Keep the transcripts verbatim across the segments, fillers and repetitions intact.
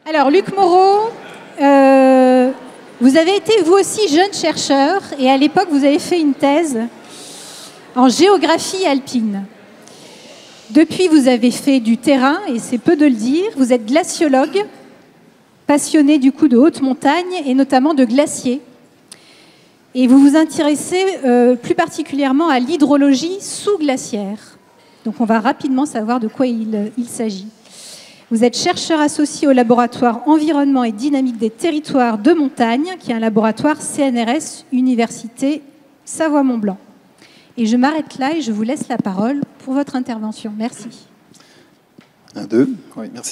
Alors, Luc Moreau, euh, vous avez été vous aussi jeune chercheur et à l'époque, vous avez fait une thèse en géographie alpine. Depuis, vous avez fait du terrain, et c'est peu de le dire. Vous êtes glaciologue, passionné du coup de haute montagne et notamment de glaciers. Et vous vous intéressez euh, plus particulièrement à l'hydrologie sous-glaciaire. Donc on va rapidement savoir de quoi il, il s'agit. Vous êtes chercheur associé au laboratoire Environnement et Dynamique des Territoires de Montagne, qui est un laboratoire C N R S Université Savoie-Mont-Blanc. Et je m'arrête là et je vous laisse la parole pour votre intervention. Merci. Un, deux. Oui, merci.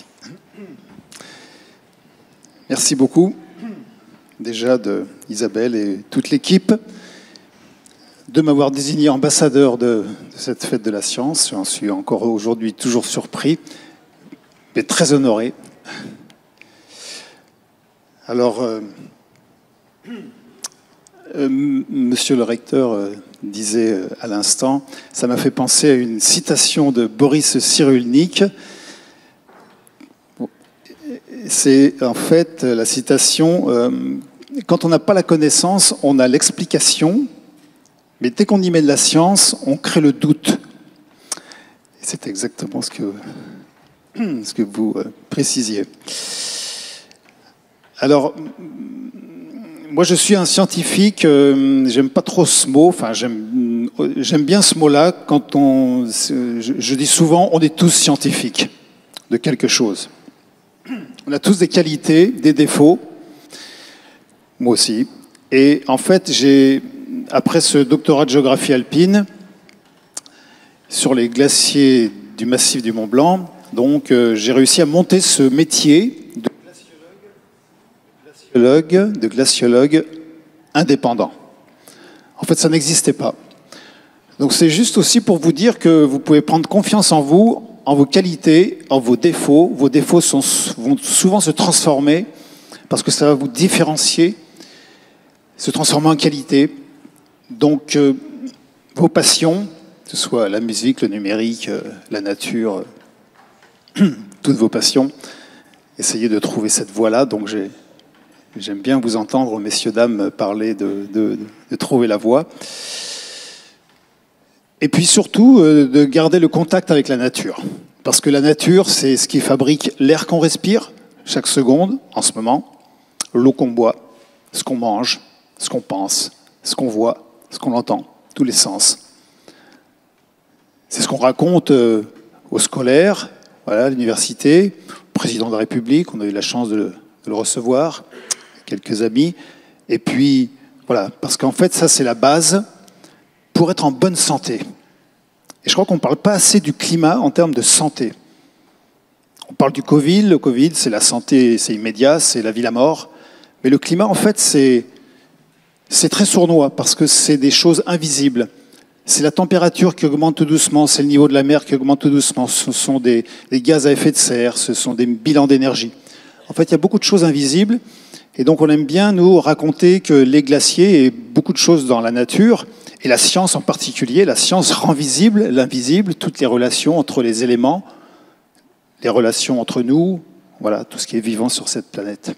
Merci beaucoup, déjà de Isabelle et toute l'équipe, de m'avoir désigné ambassadeur de, de cette fête de la science. J'en suis encore aujourd'hui toujours surpris, mais très honoré. Alors, euh, euh, monsieur le recteur euh, disait euh, à l'instant, ça m'a fait penser à une citation de Boris Cyrulnik. C'est en fait la citation euh, « Quand on n'a pas la connaissance, on a l'explication, mais dès qu'on y met de la science, on crée le doute. » C'est exactement ce que, ce que vous euh, précisiez. Alors, moi je suis un scientifique, euh, j'aime pas trop ce mot, enfin j'aime, j'aime bien ce mot-là, quand on, je, je dis souvent, on est tous scientifiques de quelque chose. On a tous des qualités, des défauts, moi aussi. Et en fait, j'ai, après ce doctorat de géographie alpine sur les glaciers du massif du Mont Blanc, donc euh, j'ai réussi à monter ce métier de glaciologue, de glaciologue indépendant. En fait, ça n'existait pas. Donc c'est juste aussi pour vous dire que vous pouvez prendre confiance en vous, en vos qualités, en vos défauts. Vos défauts sont, vont souvent se transformer parce que ça va vous différencier, se transformer en qualité. Donc, euh, vos passions, que ce soit la musique, le numérique, euh, la nature, euh, toutes vos passions, essayez de trouver cette voie-là. Donc, j'ai, j'aime bien vous entendre, messieurs, dames, parler de, de, de trouver la voie. Et puis surtout, euh, de garder le contact avec la nature. Parce que la nature, c'est ce qui fabrique l'air qu'on respire, chaque seconde, en ce moment, l'eau qu'on boit, ce qu'on mange, ce qu'on pense, ce qu'on voit, ce qu'on entend, tous les sens. C'est ce qu'on raconte euh, aux scolaires, voilà, à l'université, au président de la République, on a eu la chance de le, de le recevoir, quelques amis. Et puis, voilà, parce qu'en fait, ça, c'est la base pour être en bonne santé. Et je crois qu'on ne parle pas assez du climat en termes de santé. On parle du Covid, le Covid, c'est la santé, c'est immédiat, c'est la vie, la mort. Mais le climat, en fait, c'est, c'est très sournois parce que c'est des choses invisibles. C'est la température qui augmente tout doucement, c'est le niveau de la mer qui augmente tout doucement, ce sont des, des gaz à effet de serre, ce sont des bilans d'énergie. En fait, il y a beaucoup de choses invisibles. Et donc, on aime bien nous raconter que les glaciers et beaucoup de choses dans la nature, et la science en particulier, la science rend visible l'invisible, toutes les relations entre les éléments, les relations entre nous, voilà, tout ce qui est vivant sur cette planète.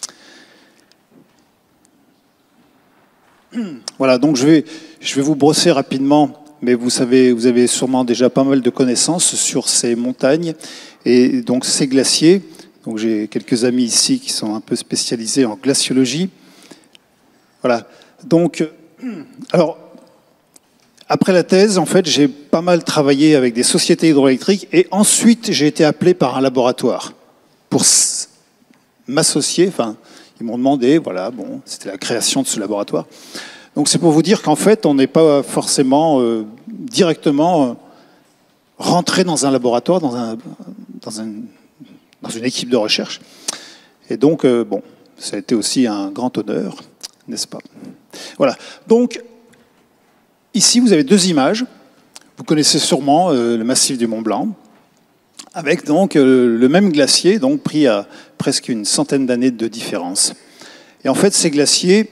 Voilà, donc je vais, je vais vous brosser rapidement, mais vous savez, vous avez sûrement déjà pas mal de connaissances sur ces montagnes et donc ces glaciers. Donc j'ai quelques amis ici qui sont un peu spécialisés en glaciologie. Voilà. Donc, alors, après la thèse, en fait, j'ai pas mal travaillé avec des sociétés hydroélectriques et ensuite j'ai été appelé par un laboratoire pour m'associer. Enfin, ils m'ont demandé, voilà, bon, c'était la création de ce laboratoire. Donc c'est pour vous dire qu'en fait, on n'est pas forcément euh, directement euh, rentré dans un laboratoire, dans un, dans un dans une équipe de recherche. Et donc, euh, bon, ça a été aussi un grand honneur, n'est-ce pas? Voilà. Donc, ici, vous avez deux images. Vous connaissez sûrement euh, le massif du Mont Blanc, avec donc euh, le même glacier, donc pris à presque une centaine d'années de différence. Et en fait, ces glaciers,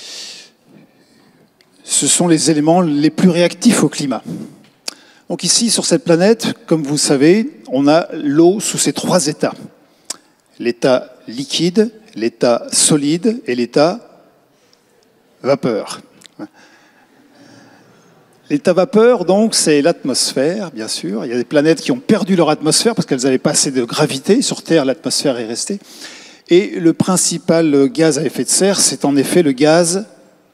ce sont les éléments les plus réactifs au climat. Donc ici, sur cette planète, comme vous savez, on a l'eau sous ses trois états. L'état liquide, l'état solide et l'état vapeur. L'état vapeur, donc, c'est l'atmosphère, bien sûr. Il y a des planètes qui ont perdu leur atmosphère parce qu'elles n'avaient pas assez de gravité. Sur Terre, l'atmosphère est restée. Et le principal gaz à effet de serre, c'est en effet le gaz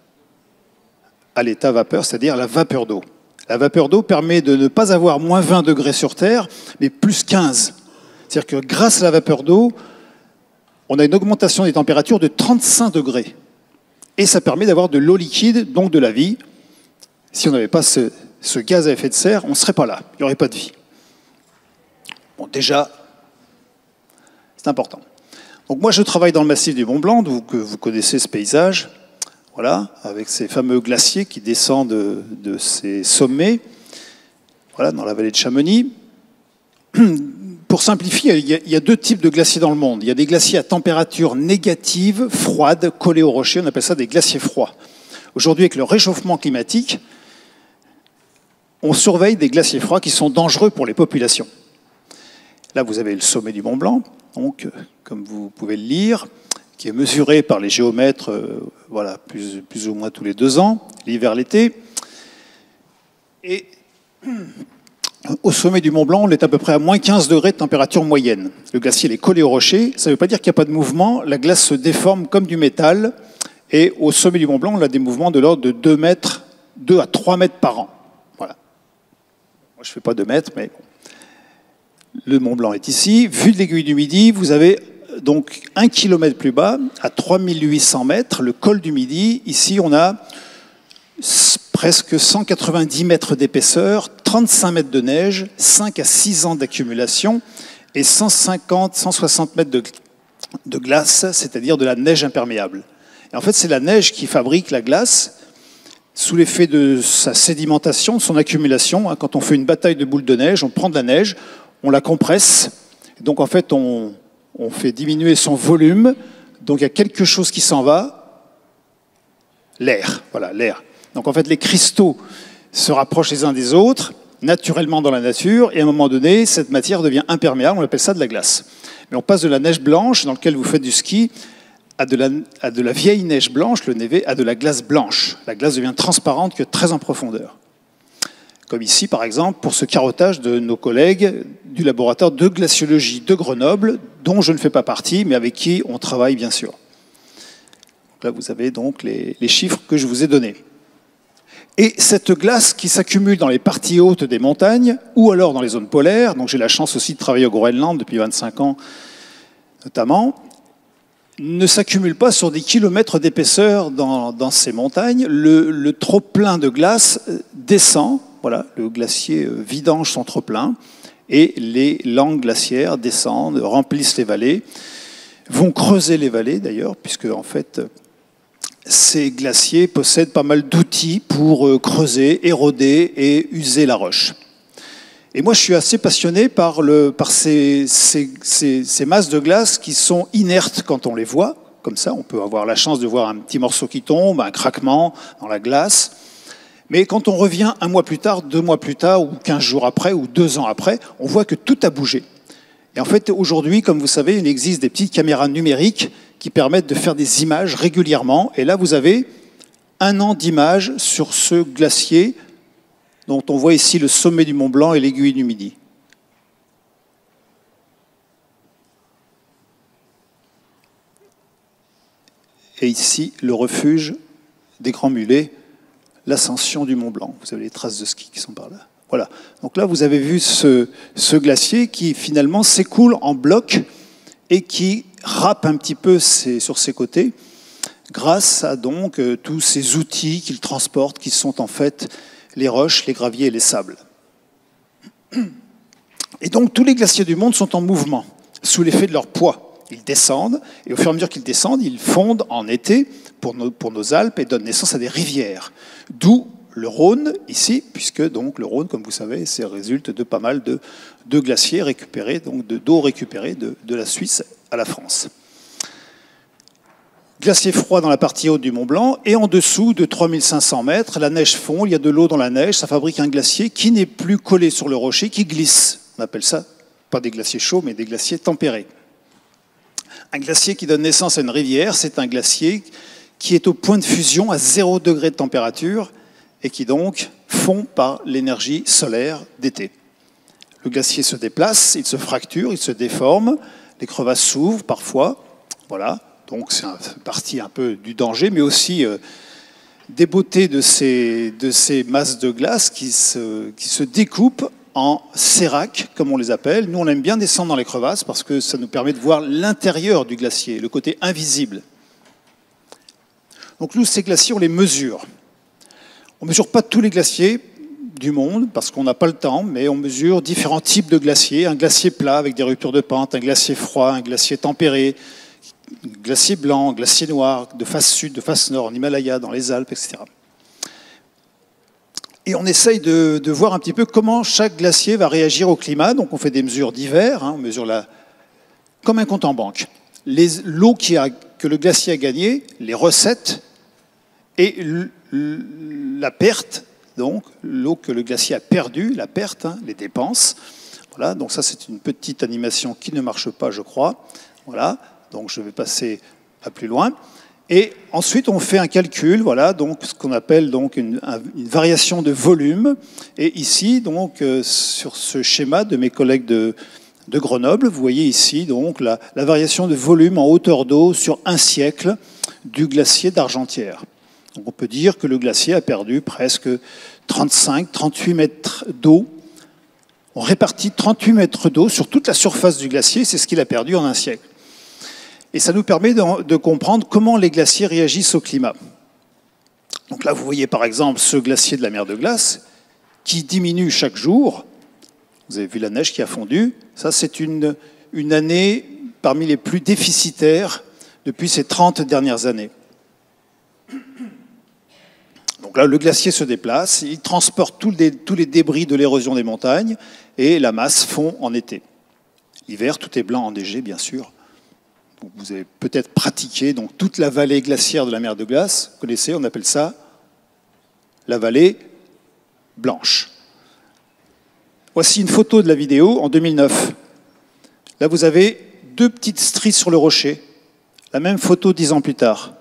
à l'état vapeur, c'est-à-dire la vapeur d'eau. La vapeur d'eau permet de ne pas avoir moins vingt degrés sur Terre, mais plus quinze. C'est-à-dire que grâce à la vapeur d'eau, on a une augmentation des températures de trente-cinq degrés. Et ça permet d'avoir de l'eau liquide, donc de la vie. Si on n'avait pas ce, ce gaz à effet de serre, on ne serait pas là, il n'y aurait pas de vie. Bon, déjà, c'est important. Donc moi, je travaille dans le massif du Mont-Blanc, donc vous connaissez ce paysage. Voilà, avec ces fameux glaciers qui descendent de, de ces sommets, voilà, dans la vallée de Chamonix. Pour simplifier, il y, a, il y a deux types de glaciers dans le monde. Il y a des glaciers à température négative, froide, collés au rocher, on appelle ça des glaciers froids. Aujourd'hui, avec le réchauffement climatique, on surveille des glaciers froids qui sont dangereux pour les populations. Là, vous avez le sommet du Mont Blanc, donc, comme vous pouvez le lire, qui est mesuré par les géomètres euh, voilà, plus, plus ou moins tous les deux ans, l'hiver, l'été. Et au sommet du Mont Blanc, on est à peu près à moins quinze degrés de température moyenne. Le glacier est collé au rocher, ça ne veut pas dire qu'il n'y a pas de mouvement, la glace se déforme comme du métal, et au sommet du Mont Blanc, on a des mouvements de l'ordre de deux mètres, deux à trois mètres par an. Voilà. Moi, je ne fais pas deux mètres, mais bon. Le Mont Blanc est ici. Vu de l'aiguille du Midi, vous avez donc un kilomètre plus bas, à trois mille huit cents mètres, le col du Midi. Ici, on a presque cent quatre-vingt-dix mètres d'épaisseur, trente-cinq mètres de neige, cinq à six ans d'accumulation et cent cinquante à cent soixante mètres de, de glace, c'est-à-dire de la neige imperméable. Et en fait, c'est la neige qui fabrique la glace sous l'effet de sa sédimentation, de son accumulation. Quand on fait une bataille de boules de neige, on prend de la neige, on la compresse. Donc en fait, on, on fait diminuer son volume. Donc il y a quelque chose qui s'en va, l'air. Voilà, l'air. Donc en fait, les cristaux se rapprochent les uns des autres, naturellement dans la nature, et à un moment donné, cette matière devient imperméable, on appelle ça de la glace. Mais on passe de la neige blanche, dans laquelle vous faites du ski, à de, la, à de la vieille neige blanche, le névé, à de la glace blanche. La glace devient transparente que très en profondeur. Comme ici, par exemple, pour ce carottage de nos collègues du laboratoire de glaciologie de Grenoble, dont je ne fais pas partie, mais avec qui on travaille bien sûr. Donc là, vous avez donc les, les chiffres que je vous ai donnés. Et cette glace qui s'accumule dans les parties hautes des montagnes, ou alors dans les zones polaires, donc j'ai la chance aussi de travailler au Groenland depuis vingt-cinq ans notamment, ne s'accumule pas sur des kilomètres d'épaisseur dans, dans ces montagnes. Le, le trop-plein de glace descend, voilà, le glacier vidange son trop-plein, et les langues glaciaires descendent, remplissent les vallées, vont creuser les vallées d'ailleurs, puisque en fait, ces glaciers possèdent pas mal d'outils pour creuser, éroder et user la roche. Et moi, je suis assez passionné par, le, par ces, ces, ces, ces masses de glace qui sont inertes quand on les voit. Comme ça, on peut avoir la chance de voir un petit morceau qui tombe, un craquement dans la glace. Mais quand on revient un mois plus tard, deux mois plus tard, ou quinze jours après, ou deux ans après, on voit que tout a bougé. Et en fait, aujourd'hui, comme vous savez, il existe des petites caméras numériques qui permettent de faire des images régulièrement. Et là, vous avez un an d'images sur ce glacier dont on voit ici le sommet du Mont Blanc et l'aiguille du Midi. Et ici, le refuge des Grands Mulets, l'ascension du Mont Blanc. Vous avez les traces de ski qui sont par là. Voilà. Donc là, vous avez vu ce, ce glacier qui finalement s'écoule en bloc et qui râpe un petit peu ses, sur ses côtés grâce à donc euh, tous ces outils qu'il transporte qui sont en fait les roches, les graviers et les sables. Et donc tous les glaciers du monde sont en mouvement sous l'effet de leur poids. Ils descendent et au fur et à mesure qu'ils descendent, ils fondent en été pour nos, pour nos Alpes et donnent naissance à des rivières. D'où le Rhône ici, puisque donc le Rhône, comme vous savez, c'est résulte de pas mal de, de glaciers récupérés, donc de, d'eau récupérée de, de la Suisse à la France. Glacier froid dans la partie haute du Mont Blanc, et en dessous de trois mille cinq cents mètres, la neige fond, il y a de l'eau dans la neige, ça fabrique un glacier qui n'est plus collé sur le rocher, qui glisse. On appelle ça, pas des glaciers chauds, mais des glaciers tempérés. Un glacier qui donne naissance à une rivière, c'est un glacier qui est au point de fusion à zéro degré de température et qui donc fond par l'énergie solaire d'été. Le glacier se déplace, il se fracture, il se déforme, les crevasses s'ouvrent parfois. Voilà, donc c'est une partie un peu du danger, mais aussi euh, des beautés de ces, de ces masses de glace qui se, qui se découpent en séracs, comme on les appelle. Nous, on aime bien descendre dans les crevasses parce que ça nous permet de voir l'intérieur du glacier, le côté invisible. Donc nous, ces glaciers, on les mesure. On ne mesure pas tous les glaciers du monde parce qu'on n'a pas le temps, mais on mesure différents types de glaciers. Un glacier plat avec des ruptures de pente, un glacier froid, un glacier tempéré, un glacier blanc, un glacier noir, de face sud, de face nord, en Himalaya, dans les Alpes, et cetera. Et on essaye de, de voir un petit peu comment chaque glacier va réagir au climat. Donc on fait des mesures d'hiver, hein, on mesure la, comme un compte en banque. L'eau que le glacier a gagnée, les recettes et l, l, la perte, donc l'eau que le glacier a perdue, la perte, hein, les dépenses. Voilà, donc ça c'est une petite animation qui ne marche pas, je crois. Voilà, donc je vais passer à plus loin. Et ensuite, on fait un calcul, voilà, donc ce qu'on appelle donc une, une variation de volume. Et ici, donc, euh, sur ce schéma de mes collègues de, de Grenoble, vous voyez ici donc la, la variation de volume en hauteur d'eau sur un siècle du glacier d'Argentière. Donc, on peut dire que le glacier a perdu presque trente-cinq, trente-huit mètres d'eau. On répartit trente-huit mètres d'eau sur toute la surface du glacier, c'est ce qu'il a perdu en un siècle. Et ça nous permet de, de comprendre comment les glaciers réagissent au climat. Donc là, vous voyez par exemple ce glacier de la mer de glace qui diminue chaque jour. Vous avez vu la neige qui a fondu. Ça, c'est une, une année parmi les plus déficitaires depuis ces trente dernières années. Donc là, le glacier se déplace, il transporte tous les, tous les débris de l'érosion des montagnes et la masse fond en été. L'hiver, tout est blanc enneigé, bien sûr. Vous avez peut-être pratiqué donc, toute la vallée glaciaire de la mer de glace. Vous connaissez, on appelle ça la vallée blanche. Voici une photo de la vidéo en deux mille neuf. Là, vous avez deux petites stries sur le rocher. La même photo dix ans plus tard.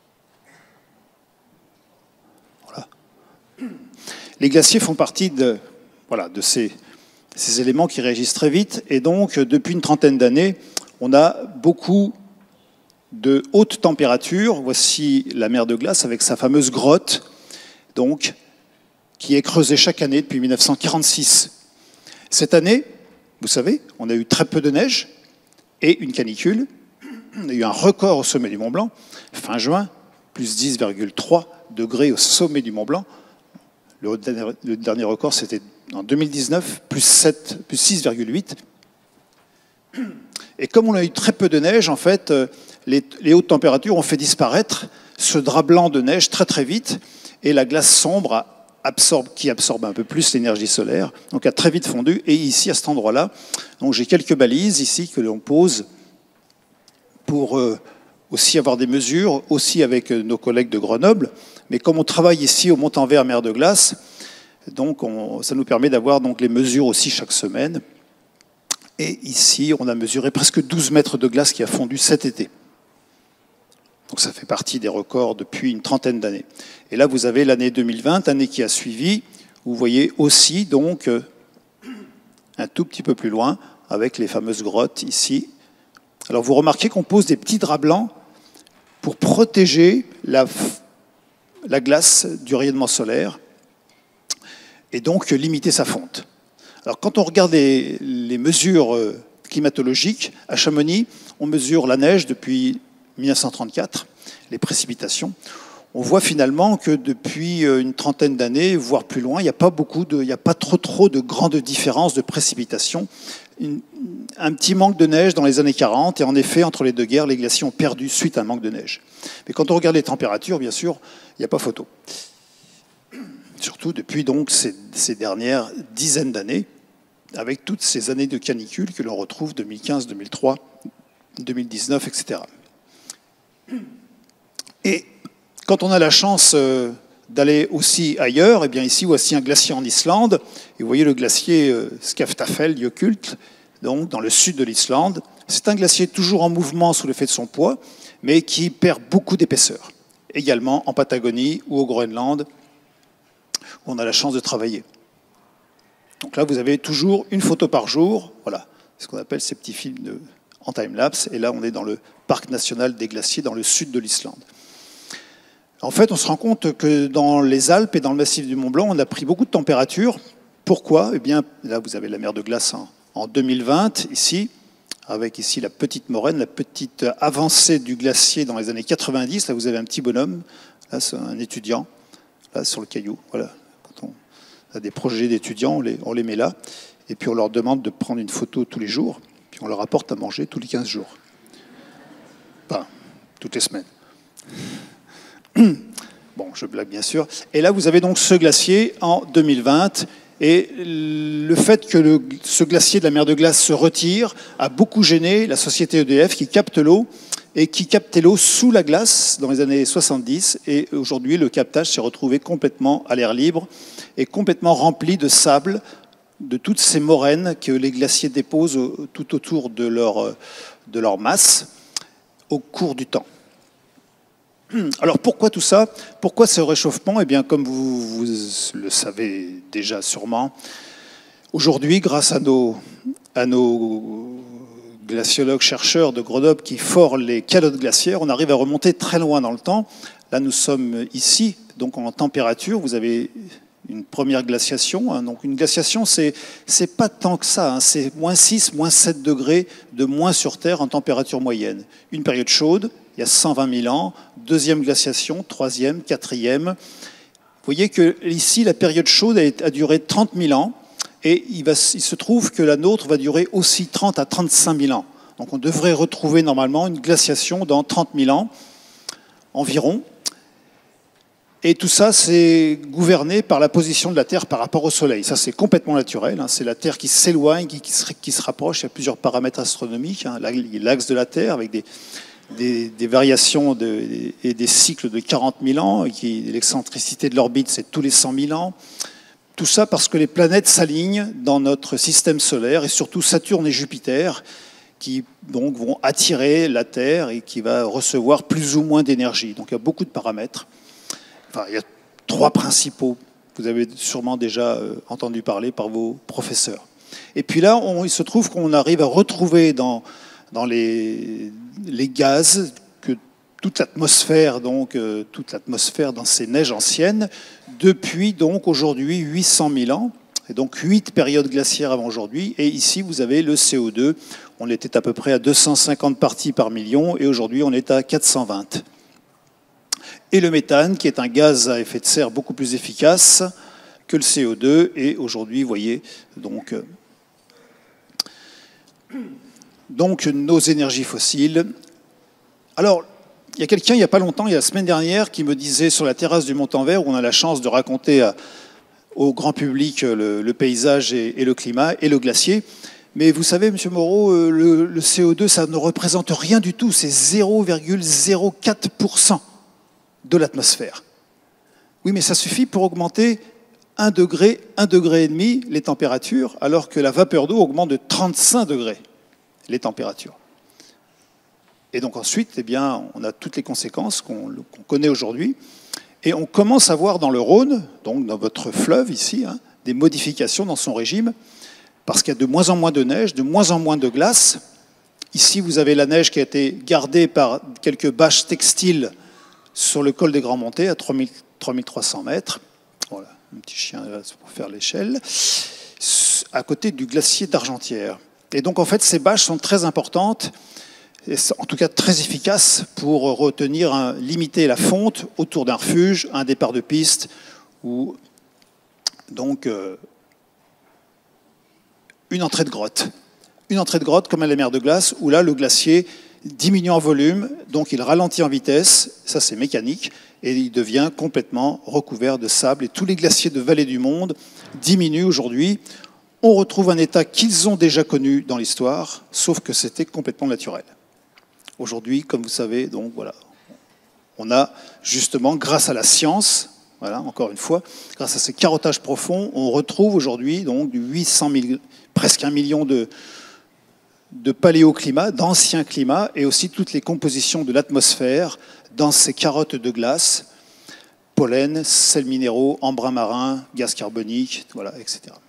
Voilà. Les glaciers font partie de, voilà, de ces, ces éléments qui réagissent très vite. Et donc, depuis une trentaine d'années, on a beaucoup de hautes températures. Voici la mer de glace avec sa fameuse grotte, donc, qui est creusée chaque année depuis mille neuf cent quarante-six. Cette année, vous savez, on a eu très peu de neige et une canicule. On a eu un record au sommet du Mont Blanc, fin juin, plus dix virgule trois degrés au sommet du Mont Blanc. Le dernier, le dernier record, c'était en deux mille dix-neuf, plus sept, plus six virgule huit. Et comme on a eu très peu de neige, en fait, les, les hautes températures ont fait disparaître ce drap blanc de neige très très vite, et la glace sombre absorbe, qui absorbe un peu plus l'énergie solaire, donc a très vite fondu. Et ici, à cet endroit-là, donc j'ai quelques balises ici que l'on pose pour euh, aussi avoir des mesures, aussi avec nos collègues de Grenoble. Mais comme on travaille ici au Montanvert mer de glace, donc on, ça nous permet d'avoir donc les mesures aussi chaque semaine. Et ici, on a mesuré presque douze mètres de glace qui a fondu cet été. Donc ça fait partie des records depuis une trentaine d'années. Et là, vous avez l'année deux mille vingt, année qui a suivi, où vous voyez aussi donc un tout petit peu plus loin, avec les fameuses grottes ici. Alors vous remarquez qu'on pose des petits draps blancs pour protéger la, la glace du rayonnement solaire et donc limiter sa fonte. Alors, quand on regarde les, les mesures climatologiques, à Chamonix, on mesure la neige depuis mille neuf cent trente-quatre, les précipitations. On voit finalement que depuis une trentaine d'années, voire plus loin, il n'y a pas beaucoup de, il n'y a pas trop trop de grandes différences de précipitations. Une, un petit manque de neige dans les années quarante, et en effet, entre les deux guerres, les glaciers ont perdu suite à un manque de neige. Mais quand on regarde les températures, bien sûr, il n'y a pas photo. Surtout depuis donc ces, ces dernières dizaines d'années, avec toutes ces années de canicule que l'on retrouve deux mille quinze, deux mille trois, deux mille dix-neuf, et cetera. Et quand on a la chance d'aller aussi ailleurs, eh bien ici, voici un glacier en Islande. Et vous voyez le glacier Skaftafell Jökull, donc dans le sud de l'Islande, C'est un glacier toujours en mouvement sous l'effet de son poids, mais qui perd beaucoup d'épaisseur. Également en Patagonie ou au Groenland, où on a la chance de travailler. Donc là, vous avez toujours une photo par jour. Voilà, c'est ce qu'on appelle ces petits films de, en time-lapse. Et là, on est dans le parc national des glaciers, dans le sud de l'Islande. En fait, on se rend compte que dans les Alpes et dans le massif du Mont Blanc, on a pris beaucoup de température. Pourquoi? Eh bien, là, vous avez la mer de glace en, en deux mille vingt, ici, avec ici la petite moraine, la petite avancée du glacier dans les années quatre-vingt-dix. Là, vous avez un petit bonhomme, là, c'est un étudiant, là, sur le caillou. Voilà. Quand on a des projets d'étudiants, on les, on les met là. Et puis, on leur demande de prendre une photo tous les jours. Puis, on leur apporte à manger tous les quinze jours. Enfin, toutes les semaines. Bon, je blague bien sûr. Et là, vous avez donc ce glacier en deux mille vingt. Et le fait que le, ce glacier de la mer de glace se retire a beaucoup gêné la société E D F qui capte l'eau et qui captait l'eau sous la glace dans les années soixante-dix. Et aujourd'hui, le captage s'est retrouvé complètement à l'air libre et complètement rempli de sable, de toutes ces moraines que les glaciers déposent tout autour de leur, de leur masse au cours du temps. Alors pourquoi tout ça? Pourquoi ce réchauffement? Eh bien, comme vous, vous le savez déjà sûrement, aujourd'hui, grâce à nos, à nos glaciologues chercheurs de Grenoble qui forent les calottes glaciaires, on arrive à remonter très loin dans le temps. Là, nous sommes ici, donc en température. Vous avez une première glaciation. Hein. Donc une glaciation, c'est c'est pas tant que ça. Hein. C'est moins six, moins sept degrés de moins sur Terre en température moyenne. Une période chaude, il y a cent vingt mille ans, deuxième glaciation, troisième, quatrième. Vous voyez que ici, la période chaude a, a duré trente mille ans, et il, va, il se trouve que la nôtre va durer aussi trente à trente-cinq mille ans. Donc on devrait retrouver normalement une glaciation dans trente mille ans environ. Et tout ça, c'est gouverné par la position de la Terre par rapport au Soleil. Ça, c'est complètement naturel. Hein. C'est la Terre qui s'éloigne, qui, qui, se, qui se rapproche. Il y a plusieurs paramètres astronomiques. Hein. L'axe de la Terre avec des... Des, des variations de, et des cycles de quarante mille ans, l'excentricité de l'orbite, c'est tous les cent mille ans. Tout ça parce que les planètes s'alignent dans notre système solaire, et surtout Saturne et Jupiter, qui donc vont attirer la Terre et qui va recevoir plus ou moins d'énergie. Donc il y a beaucoup de paramètres. Enfin, il y a trois principaux. Vous avez sûrement déjà entendu parler par vos professeurs. Et puis là, on, il se trouve qu'on arrive à retrouver dans, dans les... les gaz que toute l'atmosphère, donc euh, toute l'atmosphère dans ces neiges anciennes, depuis donc aujourd'hui huit cent mille ans, et donc huit périodes glaciaires avant aujourd'hui. Et ici, vous avez le C O deux. On était à peu près à deux cent cinquante parties par million, et aujourd'hui, on est à quatre cent vingt. Et le méthane, qui est un gaz à effet de serre beaucoup plus efficace que le C O deux. Et aujourd'hui, vous voyez, donc... Euh, Donc, nos énergies fossiles. Alors, il y a quelqu'un, il n'y a pas longtemps, il y a la semaine dernière, qui me disait sur la terrasse du Montanvert, où on a la chance de raconter à, au grand public le, le paysage et, et le climat et le glacier. Mais vous savez, M. Moreau, le, le C O deux, ça ne représente rien du tout. C'est zéro virgule zéro quatre pour cent de l'atmosphère. Oui, mais ça suffit pour augmenter un degré, un degré et demi les températures, alors que la vapeur d'eau augmente de trente-cinq degrés. Les températures. Et donc ensuite, eh bien, on a toutes les conséquences qu'on qu'on connaît aujourd'hui. Et on commence à voir dans le Rhône, donc dans votre fleuve ici, hein, des modifications dans son régime, parce qu'il y a de moins en moins de neige, de moins en moins de glace. Ici, vous avez la neige qui a été gardée par quelques bâches textiles sur le col des Grands Montées, à trois mille trois cents mètres. Voilà, un petit chien là pour faire l'échelle. À côté du glacier d'Argentière. Et donc, en fait, ces bâches sont très importantes, et en tout cas très efficaces pour retenir, un, limiter la fonte autour d'un refuge, un départ de piste, ou donc euh, une entrée de grotte. Une entrée de grotte comme à la mer de glace, où là, le glacier diminue en volume, donc il ralentit en vitesse, ça c'est mécanique, et il devient complètement recouvert de sable. Et tous les glaciers de vallée du monde diminuent aujourd'hui. On retrouve un état qu'ils ont déjà connu dans l'histoire, sauf que c'était complètement naturel. Aujourd'hui, comme vous savez, donc voilà, on a justement, grâce à la science, voilà, encore une fois, grâce à ces carottages profonds, on retrouve aujourd'hui donc du huit cent mille, presque un million de, de paléoclimat, d'anciens climats, et aussi toutes les compositions de l'atmosphère dans ces carottes de glace, pollen, sels minéraux, embruns marins, gaz carbonique, voilà, et cetera.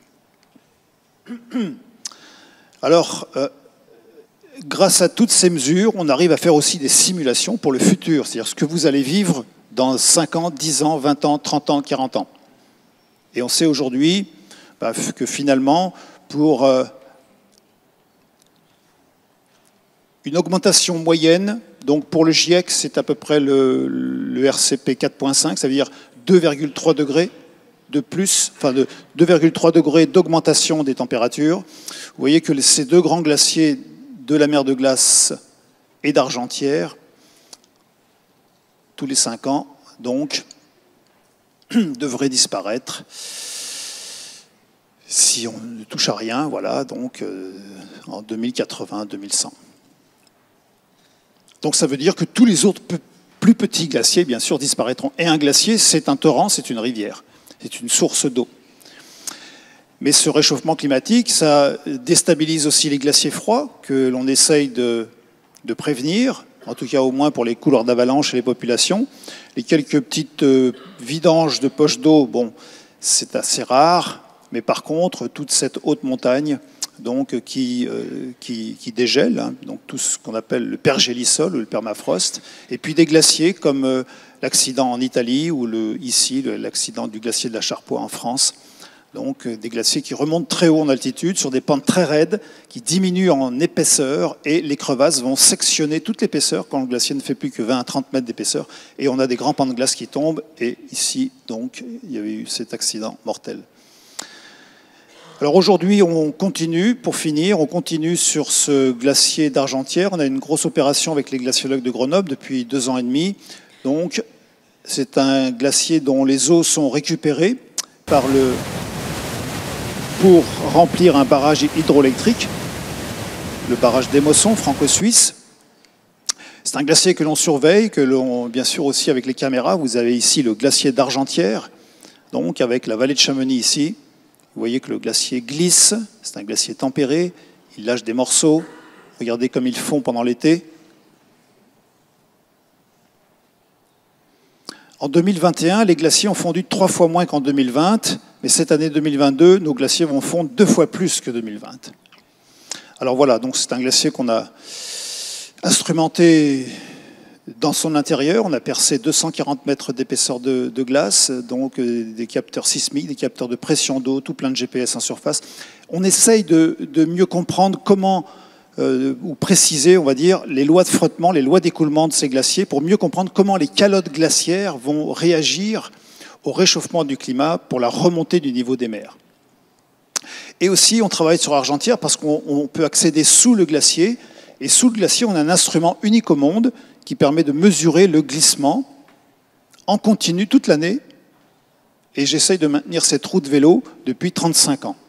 Alors, euh, grâce à toutes ces mesures, on arrive à faire aussi des simulations pour le futur, c'est-à-dire ce que vous allez vivre dans cinq ans, dix ans, vingt ans, trente ans, quarante ans. Et on sait aujourd'hui bah, que finalement, pour euh, une augmentation moyenne, donc pour le GIEC, c'est à peu près le, le R C P quatre point cinq, ça veut dire deux virgule trois degrés de plus, enfin de deux virgule trois degrés d'augmentation des températures. Vous voyez que ces deux grands glaciers de la mer de glace et d'Argentière, tous les cinq ans, donc, devraient disparaître si on ne touche à rien, voilà, donc euh, en deux mille quatre-vingts deux mille cent. Donc ça veut dire que tous les autres plus petits glaciers, bien sûr, disparaîtront. Et un glacier, c'est un torrent, c'est une rivière, c'est une source d'eau. Mais ce réchauffement climatique, ça déstabilise aussi les glaciers froids que l'on essaye de, de prévenir, en tout cas au moins pour les couleurs d'avalanche et les populations. Les quelques petites euh, vidanges de poches d'eau, bon, c'est assez rare, mais par contre, toute cette haute montagne donc, qui, euh, qui, qui dégèle, hein, donc tout ce qu'on appelle le pergélisol ou le permafrost, et puis des glaciers comme euh, l'accident en Italie ou le, ici l'accident du glacier de la Charpoix en France. Donc euh, des glaciers qui remontent très haut en altitude sur des pentes très raides, qui diminuent en épaisseur, et les crevasses vont sectionner toute l'épaisseur quand le glacier ne fait plus que vingt à trente mètres d'épaisseur, et on a des grands pans de glace qui tombent, et ici, donc, il y avait eu cet accident mortel. Alors aujourd'hui, on continue, pour finir, on continue sur ce glacier d'Argentière. On a une grosse opération avec les glaciologues de Grenoble depuis deux ans et demi. Donc, c'est un glacier dont les eaux sont récupérées par le, pour remplir un barrage hydroélectrique, le barrage d'Émosson, franco-suisse. C'est un glacier que l'on surveille, que l'on, bien sûr aussi avec les caméras. Vous avez ici le glacier d'Argentière, donc avec la vallée de Chamonix ici. Vous voyez que le glacier glisse, c'est un glacier tempéré, il lâche des morceaux. Regardez comme ils font pendant l'été. En deux mille vingt et un, les glaciers ont fondu trois fois moins qu'en deux mille vingt, mais cette année deux mille vingt-deux, nos glaciers vont fondre deux fois plus que deux mille vingt. Alors voilà, donc c'est un glacier qu'on a instrumenté dans son intérieur. On a percé deux cent quarante mètres d'épaisseur de, de glace, donc euh, des capteurs sismiques, des capteurs de pression d'eau, tout plein de G P S en surface. On essaye de, de mieux comprendre comment, euh, ou préciser, on va dire, les lois de frottement, les lois d'écoulement de ces glaciers, pour mieux comprendre comment les calottes glaciaires vont réagir au réchauffement du climat pour la remontée du niveau des mers. Et aussi, on travaille sur Argentière parce qu'on peut accéder sous le glacier, et sous le glacier, on a un instrument unique au monde qui permet de mesurer le glissement en continu toute l'année. Et j'essaye de maintenir cette roue de vélo depuis trente-cinq ans.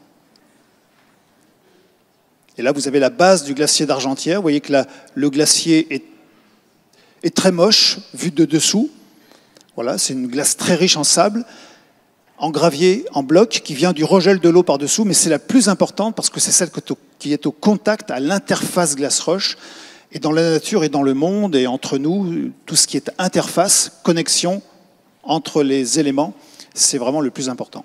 Et là, vous avez la base du glacier d'Argentière. Vous voyez que la, le glacier est, est très moche, vu de dessous. Voilà, c'est une glace très riche en sable, en gravier, en bloc, qui vient du regel de l'eau par-dessous, mais c'est la plus importante parce que c'est celle qui est au contact, à l'interface glace-roche. Et dans la nature et dans le monde et entre nous, tout ce qui est interface, connexion entre les éléments, c'est vraiment le plus important.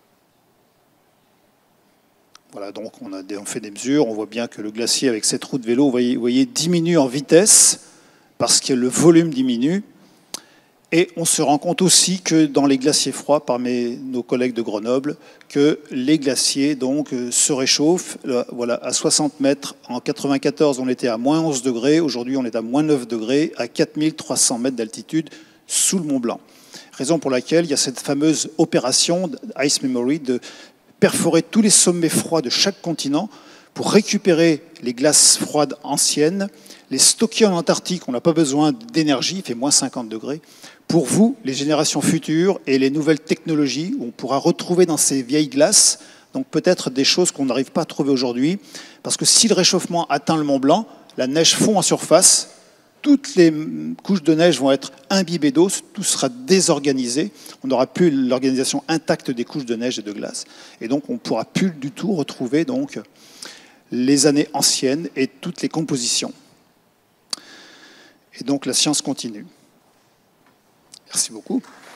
Voilà, donc on, a des, on fait des mesures, on voit bien que le glacier avec cette roue de vélo, vous voyez, vous voyez, diminue en vitesse parce que le volume diminue. Et on se rend compte aussi que dans les glaciers froids, parmi nos collègues de Grenoble, que les glaciers donc, se réchauffent. Voilà, à soixante mètres, en quatre-vingt-quatorze, on était à moins onze degrés. Aujourd'hui, on est à moins neuf degrés, à quatre mille trois cents mètres d'altitude, sous le Mont Blanc. Raison pour laquelle il y a cette fameuse opération Ice Memory de perforer tous les sommets froids de chaque continent pour récupérer les glaces froides anciennes, les stocker en Antarctique. On n'a pas besoin d'énergie, il fait moins cinquante degrés. Pour vous, les générations futures et les nouvelles technologies, on pourra retrouver dans ces vieilles glaces, donc peut-être des choses qu'on n'arrive pas à trouver aujourd'hui, parce que si le réchauffement atteint le Mont Blanc, la neige fond en surface, toutes les couches de neige vont être imbibées d'eau, tout sera désorganisé, on n'aura plus l'organisation intacte des couches de neige et de glace, et donc on ne pourra plus du tout retrouver donc, les années anciennes et toutes les compositions. Et donc la science continue. Merci beaucoup.